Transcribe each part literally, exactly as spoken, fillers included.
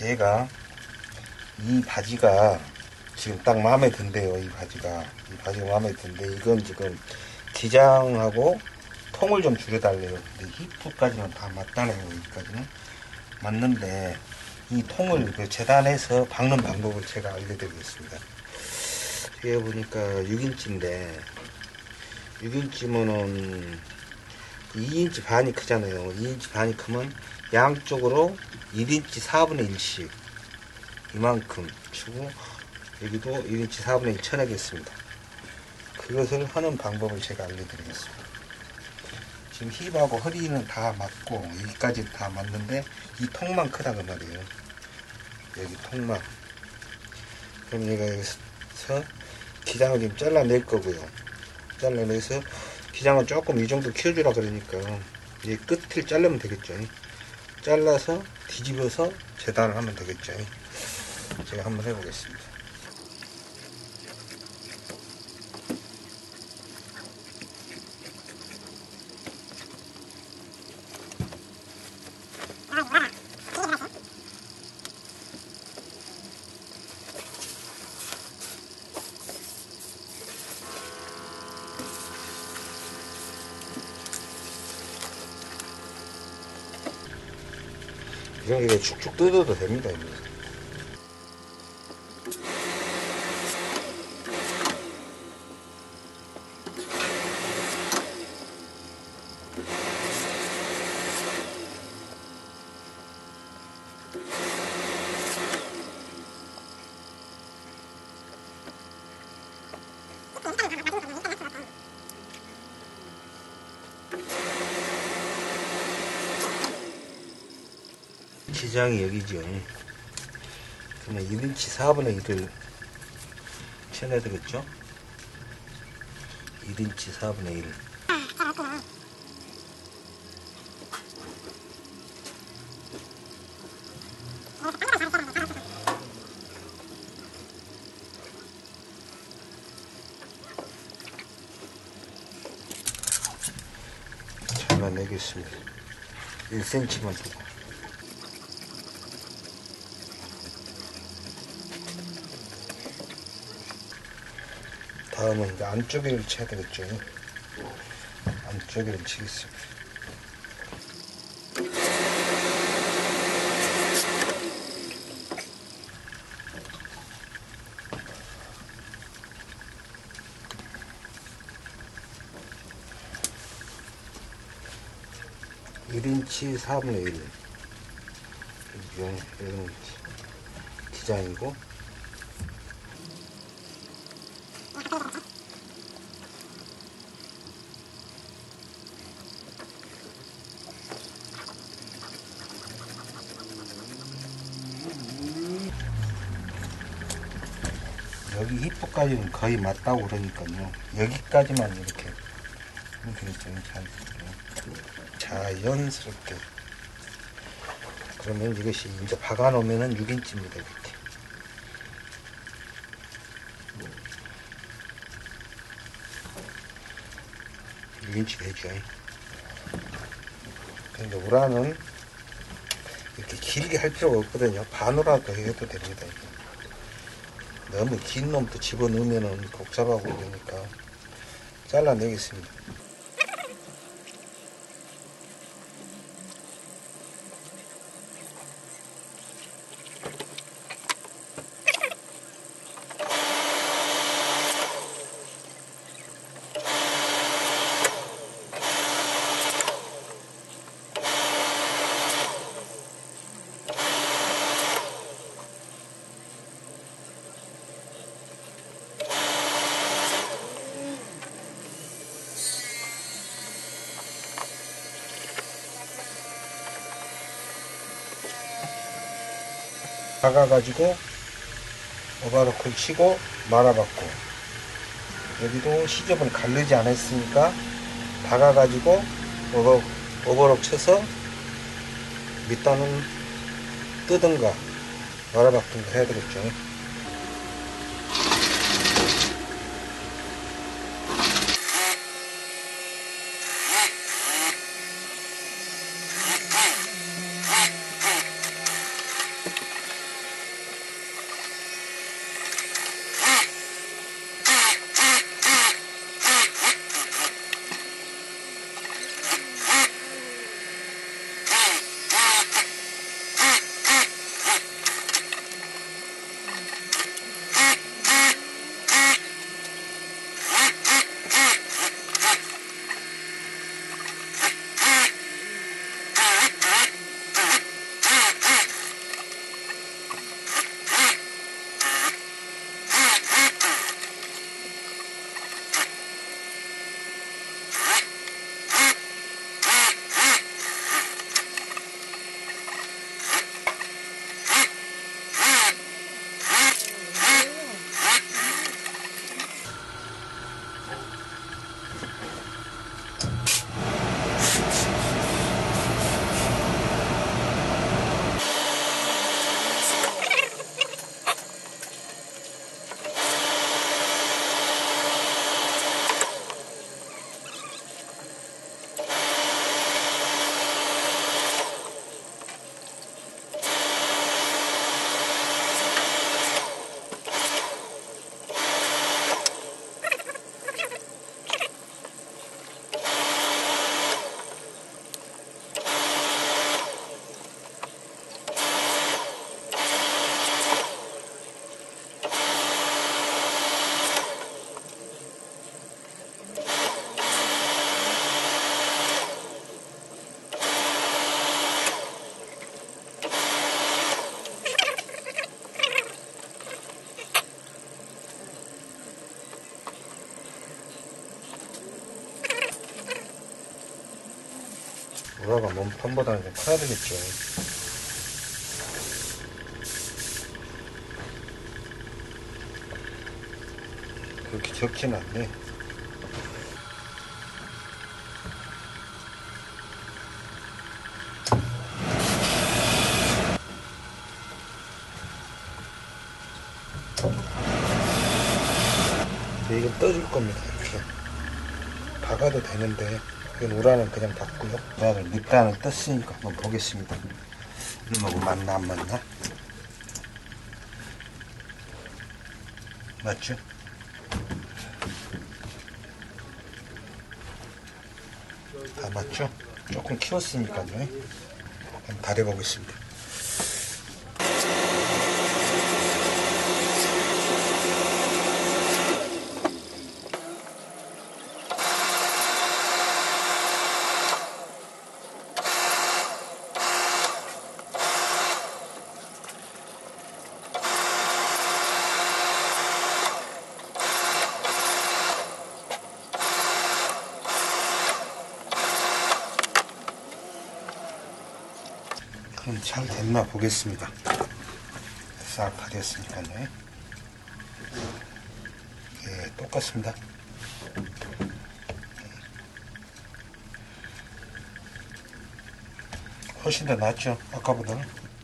제가 이 바지가 지금 딱 마음에 든대요. 이 바지가 이 바지가 마음에 든데 이건 지금 기장하고 통을 좀 줄여달래요. 근데 히프까지는 다 맞다네요. 여기까지는 맞는데 이 통을 그 재단해서 박는 방법을 제가 알려드리겠습니다. 뒤에 보니까 육 인치인데 육 인치면은 이 인치 반이 크잖아요. 이 인치 반이 크면 양쪽으로 일 인치 사분의 일씩 이만큼 주고 여기도 일 인치 사분의 일 쳐내겠습니다. 그것을 하는 방법을 제가 알려드리겠습니다. 지금 힙하고 허리는 다 맞고 여기까지 다 맞는데 이 통만 크다 그 말이에요. 여기 통만. 그럼 얘가 여기서 기장을 지금 잘라낼 거고요. 잘라내서 기장을 조금 이 정도 키워주라 그러니까 이 끝을 자르면 되겠죠. 잘라서 뒤집어서 재단을 하면 되겠죠. 제가 한번 해보겠습니다. 그냥 이게 축축 뜯어도 됩니다. 이거. 기장이 여기죠. 그러면 일 인치 사분의 일을 쳐내야 되겠죠? 일 인치 사분의 일. 잘라내겠습니다. 일 센티미터만 두고. 다음은 이제 안쪽에를 쳐야 되겠죠. 안쪽에를 치겠습니다. 일 인치 사분의 일. 이건 기장이고, 여기 히프까지는 거의 맞다고 그러니까요. 여기까지만 이렇게 이렇게 자연스럽게. 그러면 이것이 이제 박아 놓으면은 육 인치입니다. 이렇게. 육 인치 되죠. 근데 우라는 이렇게 길게 할 필요가 없거든요. 반으로라도 해도 됩니다. 이게. 너무 긴 놈도 집어넣으면은 복잡하고 그러니까 잘라내겠습니다. 박아가지고 오버로크를 치고 말아봤고, 여기도 시접을 가르지 않았으니까 박아가지고 오버, 오버록 쳐서 밑단은 뜨든가 말아박든가 해야 되겠죠. 우라가 몸판보다는 좀 커야 되겠죠. 그렇게 적진 않네. 이건 떠줄 겁니다. 이렇게 박아도 되는데 이건 우라는 그냥 박고요. 우라를 밑단을 떴으니까 한번 보겠습니다. 이놈하고 맞나 안 맞나? 맞죠? 다 맞죠? 조금 키웠으니까요. 한번 다려보겠습니다. 그럼 잘 됐나 보겠습니다. 싹 다 됐으니까요. 예, 똑같습니다. 훨씬 더 낫죠, 아까보다.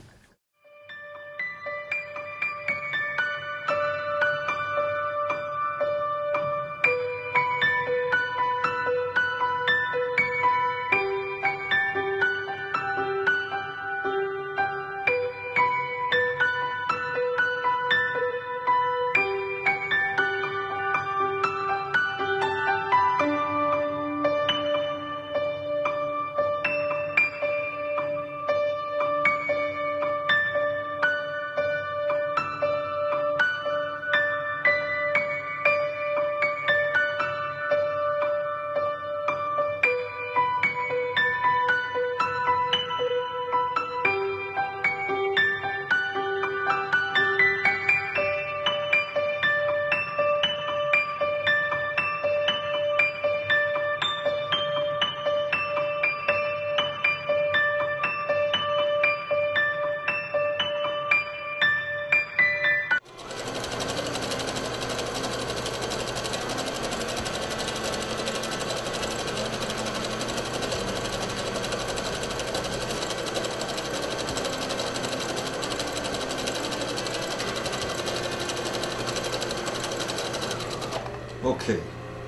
오케이.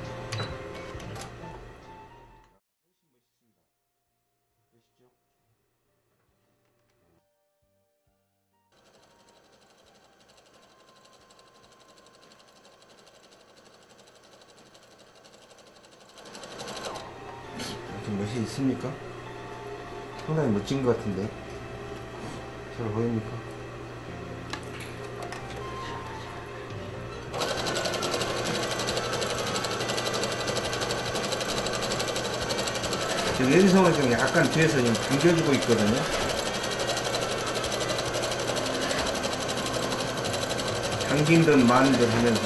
좀 멋이 있습니까? 상당히 멋진 것 같은데. 잘 보입니까? 지금 내리성을 좀 약간 뒤에서 지금 당겨주고 있거든요. 당긴 듯 마는 듯 하면서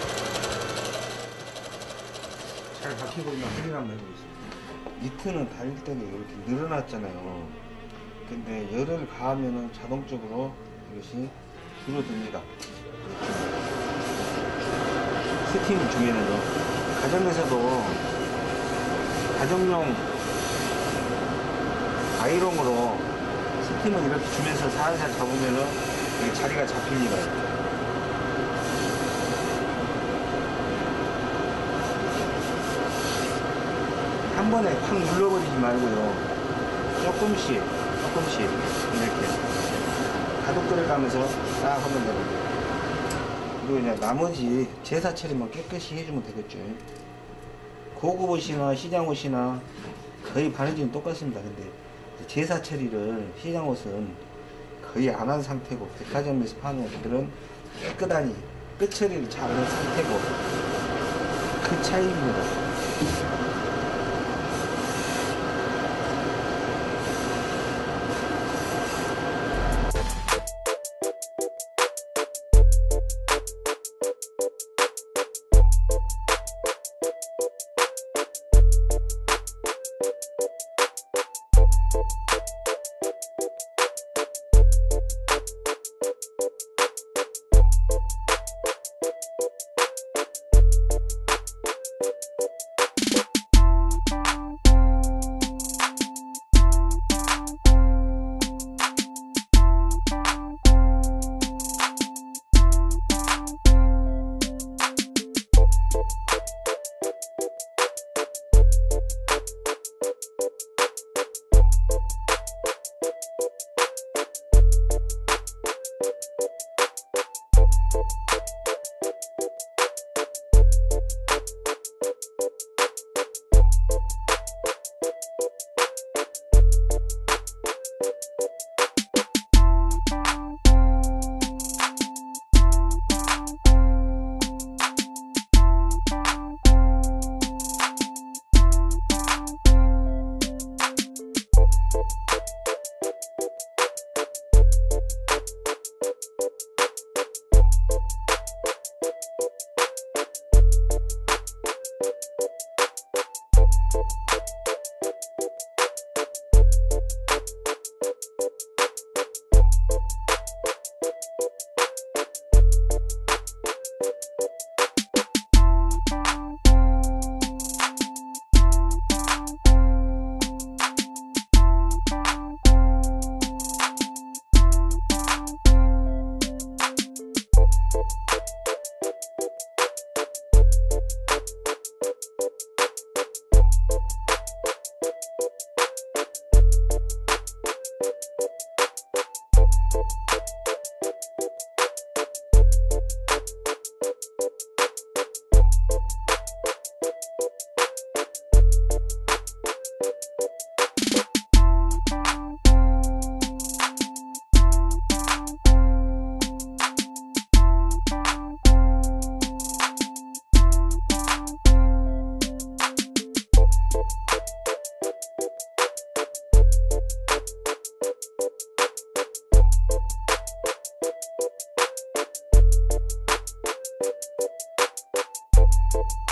잘 박히고 있나 확인 한번 해보겠습니다. 니트는 달릴 때는 이렇게 늘어났잖아요. 근데 열을 가하면은 자동적으로 이것이 줄어듭니다. 스팀 중에는요. 가정에서도 가정용 아이롱으로 스팀을 이렇게 주면서 살살 잡으면은 이게 자리가 잡힙니다. 한 번에 팍 눌러버리지 말고요. 조금씩, 조금씩 이렇게 가독들을 가면서 딱 하면 되거든요. 그리고 그냥 나머지 제사 처리만 깨끗이 해주면 되겠죠. 고급 옷이나 시장 옷이나 거의 바느질은 똑같습니다. 근데 제사 처리를 시장 옷은 거의 안 한 상태고 백화점에서 파는 옷들은 깨끗하니 끝 처리를 잘 한 상태고 그 차이입니다. 네.